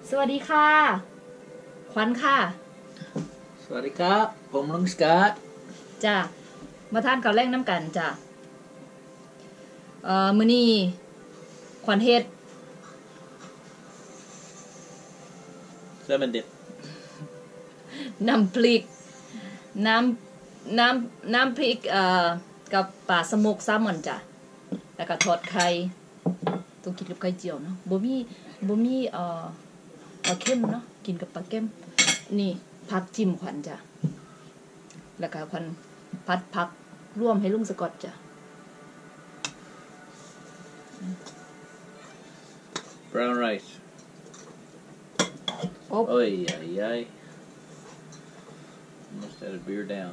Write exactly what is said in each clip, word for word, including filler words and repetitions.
สวัสดีค่ะขวัญค่ะสวัสดีครับผมลุงสกัดจ้ะมาทานข้าวแรงน้ำกันจ้ะเอ่อมื้อนี้ขวัญเฮ็ดเซเว่นดิบน้ำพริกน้ำน้ำน้ำพริกเอ่อกับปลาสโมกแซลมอนจ้ะแล้วก็ทอดไข่ต้องกินกับไข่เจียวเนาะบ่มีบ่มีเอ่อปลาเค็มเนาะกินกับปลาเค็มนี่ผักจิ้มขวัญจ้ะแล้วก็ขวัญผัดผักร่วมให้ลุงสกอตจ้ะ brown rice โอ้โอ้ยยัยยัย almost had a beer down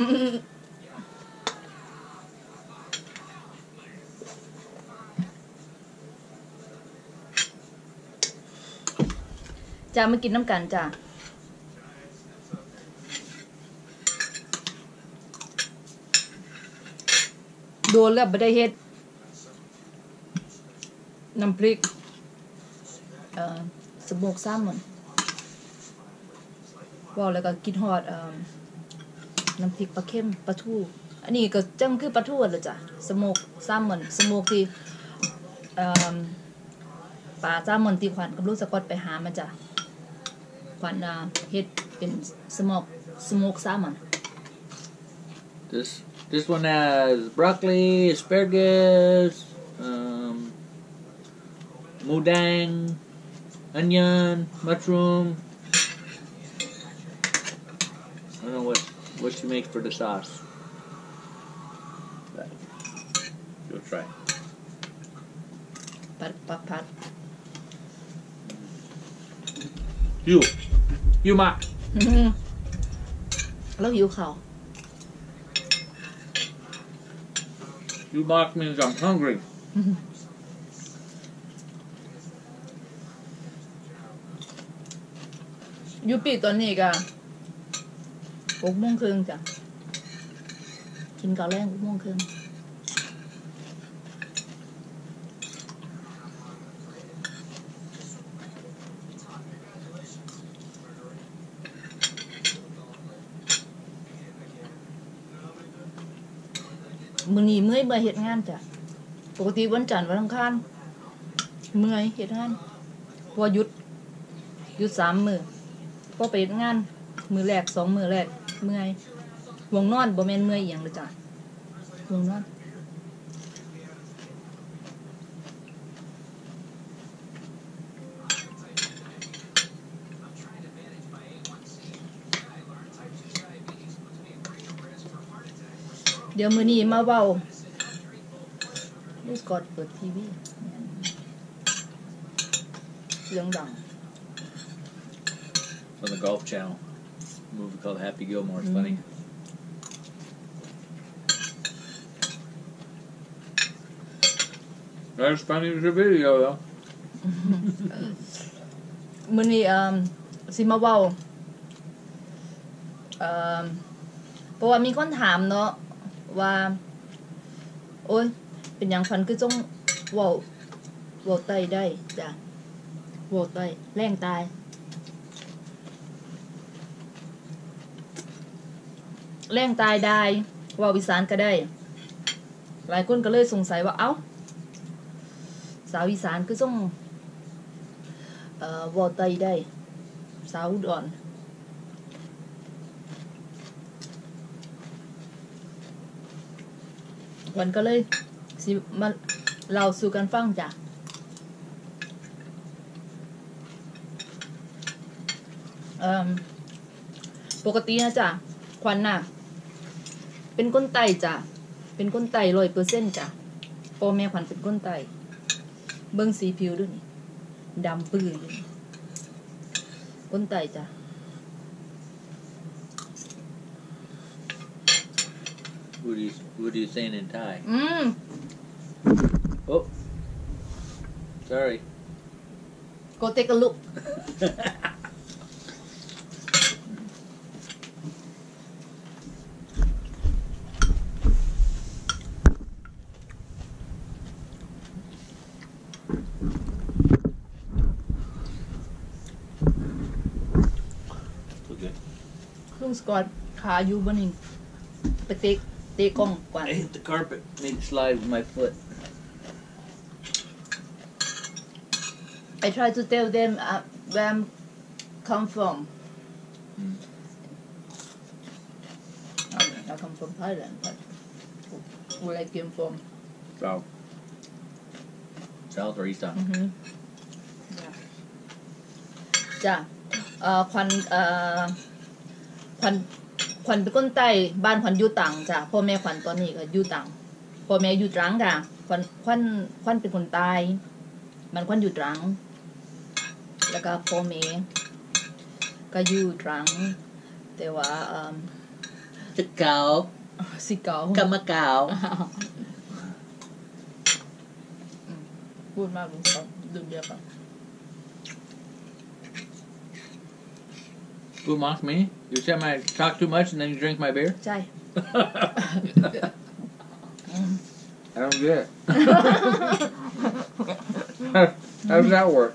จ้ามากินน้ำกันจ้าโดนแล้วไม่ได้เฮ็ดน้ำพริกเอ่อสโมกแซลมอนว่าแล้วก็กินฮอดเอ่อน้ำพริกปลาเค็มปลาทูอันนี้ก็จังคือปลาทูเลยจ้ะสโมกแซลมอนสโมกที่เอ่อปลาแซลมอนที่ขวัญกับลูกสกอตไปหามาจ้ะขวัญเฮ็ดเป็นสโมกสโมกแซลมอน this this one has broccoli asparagus um mudang onion mushroom I don't know what what she makes for the sauce but you'll try ผัดผัดผัด you you ma แล้วหิวข้าว you mark means I'm hungry ยูปีตอนนี้ก็หกโมงครึ่งจ้ะกินข้าวแรงหกโมงครึ่งมื้อนี้เมื่อยเมื่อยเฮ็ดงานจ้ะปกติวันจันทร์วันอังคารเมื่อยเฮ็ดงานพอหยุดหยุดสามมื้อพอไปเฮ็ดงานมื้อแรกสองมื้อแรกเมื่อยห่วงนอนบ่แม่นเมื่อยอีหยังเลยจ้ะห่วงนอนเดี๋ยวมื้อนี้มาเว้าลูกสกอตเปิดทีวีเสียงดัง on the Golf Channel a movie called Happy Gilmore it's funny not as funny as the video though มื้อนี้เอ่อสิมาเว้าเอ่อเพราะว่ามีคนถามเนาะว่าโอ๊ยเป็นหยังฟันคือจงเว้าเว้าไตได้จ้ะเว้าไตแรงตายแรงตายได้เว้าอีสานก็ได้หลายคนก็เลยสงสัยว่าเอ้าสาวอีสานคือจงเอ่อเว้าไตได้สาวอุดรวันก็เลยสิมาเล่าสู่กันฟังจ้ะเอ่อปกตินะจ้ะขวัญน่ะเป็นคนไต้จ้ะเป็นคนไต้ ร้อยเปอร์เซ็นต์ จ้ะพ่อแม่ขวัญเป็นคนไต้เบิ่งสีผิวด้วยนี่ดำปื้ออยู่คนไต้จ้ะ What are you, what are you saying in Thai? อืม Oh, sorry. Go take a look. ลุงสกอตขาอยู่บนนี่ไปเตะเตะกล้องก่อน I hit the carpet, made it slide with my foot. I try to tell them uh, where I'm come from Mm. I, mean, I come from Thailand but where I came from South. South or east side? อือฮึจ้ะเอ่อควันเอ่อควันควันเป็นคนใต้บ้านควันอยู่ต่างจ้ะพ่อแม่ควันตอนนี้ก็อยู่ต่างพ่อแม่อยู่ตรังค่ะควันควันควันเป็นคนใต้บ้านควันอยู่ตรังแล้วก็พ่อแม่ก็อยู่ตรังแต่ว่าเอ่อ The cow. สิเกา Come a cow. พูดมากลุงครับดื่มเบียร์ก่อน Who mocked me? You said I talk too much and then you drink my beer? ใช่ I don't get it. How does that work?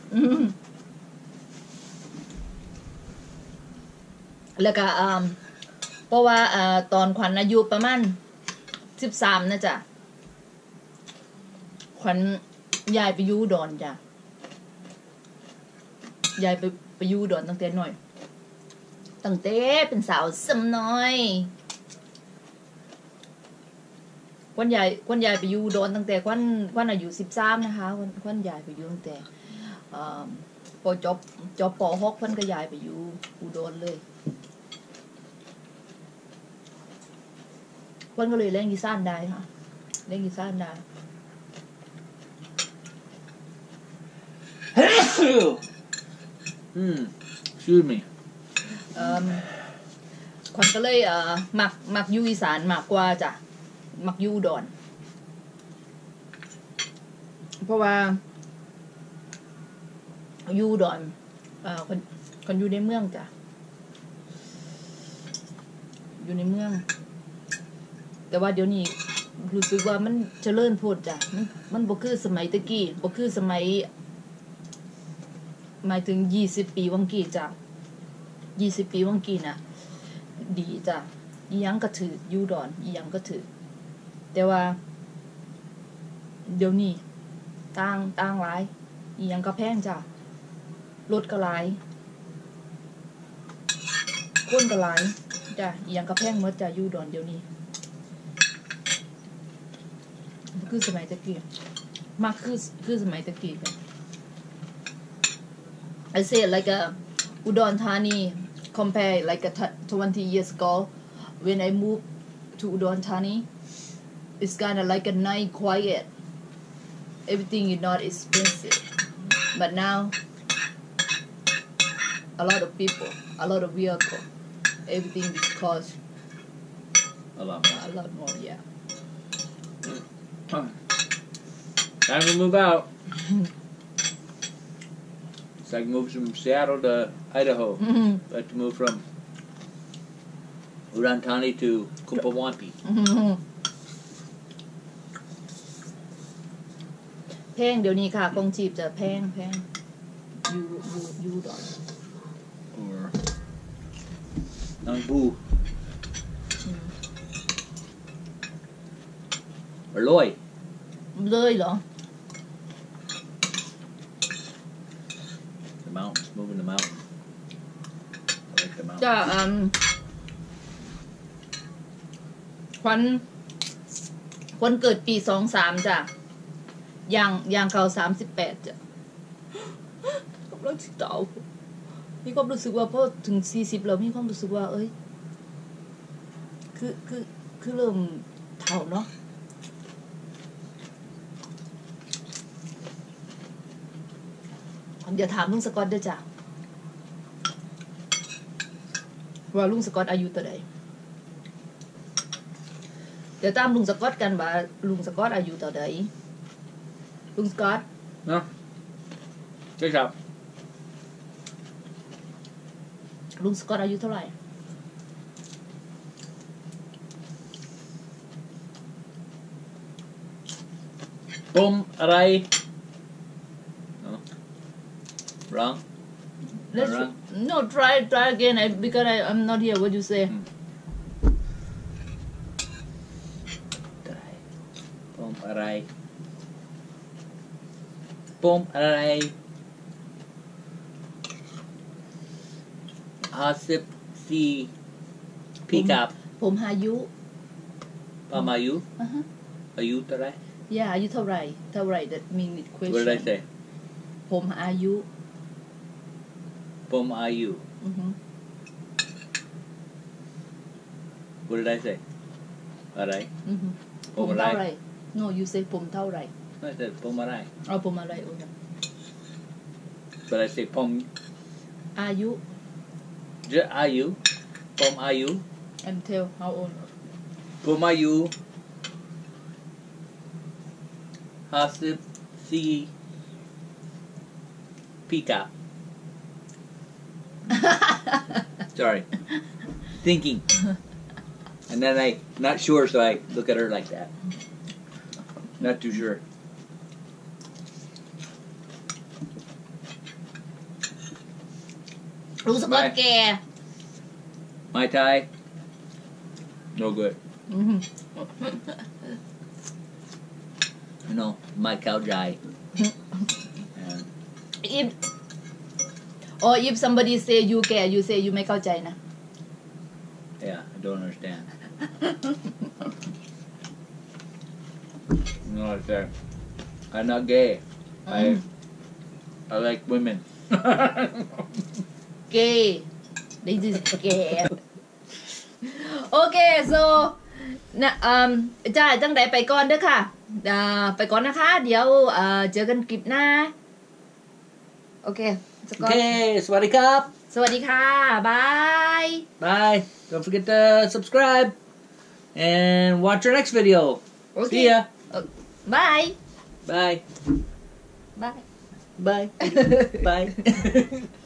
แล้วก็อ่าเพราะว่าอ่าตอนขวัญอายุประมาณสิบสามนะจ๊ะขวัญยายไปอยู่อุดอนจ้ะยายไปไปอยู่อุดอนตั้งแต่น้อยตั้งแต่เป็นสาวสำน้อยขวัญยายขวัญยายไปอยู่อุดอนตั้งแต่ขวัญขวัญอายุสิบสามนะคะขวัญขวัญยายไปอยู่ตั้งแต่อ่าพอจบจบป.หกขวัญก็ยายไปอยู่อุดรเลยขวัญก็เลยเล่นกีซ่านได้ค่ะเล่นกีซ่านได้ Hmm. Excuse me. เอิ่มขวัญก็เลยเอ่อมักมักอยู่อีสานมากกว่าจ้ะมักอยู่อุดรเพราะว่าอยู่อุดรเอ่อคนคนอยู่ในเมืองจ้ะอยู่ในเมืองแต่ว่าเดี๋ยวนี้รู้สึกว่ามันเจริญโพดจ้ะมันมันบ่คือสมัยตะกี้บ่คือสมัยหมายถึงยี่สิบปีวังกี้จ้ะยี่สิบปีวังกี้น่ะดีจ้ะอีหยังก็ถืออยู่ดอนอีหยังก็ถือแต่ว่าเดี๋ยวนี้ต่างต่างหลายอีหยังก็แพงจ้ะรถก็หลายคนก็หลายจ้ะอีหยังก็แพงหมดจ้ะอยู่ดอนเดี๋ยวนี้คือสมัยตะกี้มากคือคือสมัยตะกี้กัน I say like a Udon Thani compare like a twenty years ago when I moved to Udon Thani it's kind of like a night quiet everything is not expensive but now a lot of people a lot of vehicle everything is cost A lot more. a lot more yeah Time to move out. It's like move from Seattle to Idaho. Like to move from Udon Thani to Kumpawampie. แพงเดี๋ยวนี้ค่ะกองจีบจะแพงแพงยูยูยูดอน Or Nangbu. Or Loy. เลยเหรอ The mountains, moving the mountains. I like the mountains. จะอืมควันควันเกิดปีสองสามจ้ะย่างย่างเก่าสามสิบแปดจ้ะกำลังสิเต่ามีความรู้สึกว่าพอถึงสี่สิบแล้วมีความรู้สึกว่า เอ้ยคือคือคือเริ่มเฒ่าเนาะเดี๋ยวถามลุงสกอตด้วยจ้ะว่าลุงสกอตอายุเท่าไหร่เดี๋ยวตามลุงสกอตกันว่าลุงสกอตอายุเท่าไหร่ลุงสกอต No. Check out. ลุงสกอตอายุเท่าไหร่ Boom. Aray. No. Wrong. let's Wrong. no try try again I, because I, I'm not here what you say ปมอะไรปมอะไรห้าสิบสี่พี่กับผมอายุปามอายุอ่าฮะอายุเท่าไหร yeah อายุเท่าไหร่เท่าไหร่ that mean it What did I question say ผมอายุปมอายุอือฮึ What did I say อะไรอือฮึผผม มอะไรเท่าไหร่ no you say ผมเท่าไหร่ไม่ใช่ปมอะไรเอาผมอะไรโอ้ย But I say ปมอายุจะอายุปมอายุ and tell how old ปมอายุห้าสิบสี่พี่กับ Sorry thinking and then I not sure so I look at her like that not too sure รู้สึกว่าแก My Thai no good อือฮึ no my cow Jai and if or if somebody say you แก you say you ไม่เข้าใจนะ yeah I don't understand no I say I'm not gay I I like women เกย์ได้ยินแกโอเค so นะอืมจ้าจังใดไปก่อนเด้อค่ะอ่าไปก่อนนะคะ เดี๋ยวเอ่อเจอกันคลิปหน้า โอเคสกอต okay สวัสดีครับสวัสดีค่ะ บาย bye don't forget to subscribe and watch our next video โอเค see ya บาย bye บาย bye bye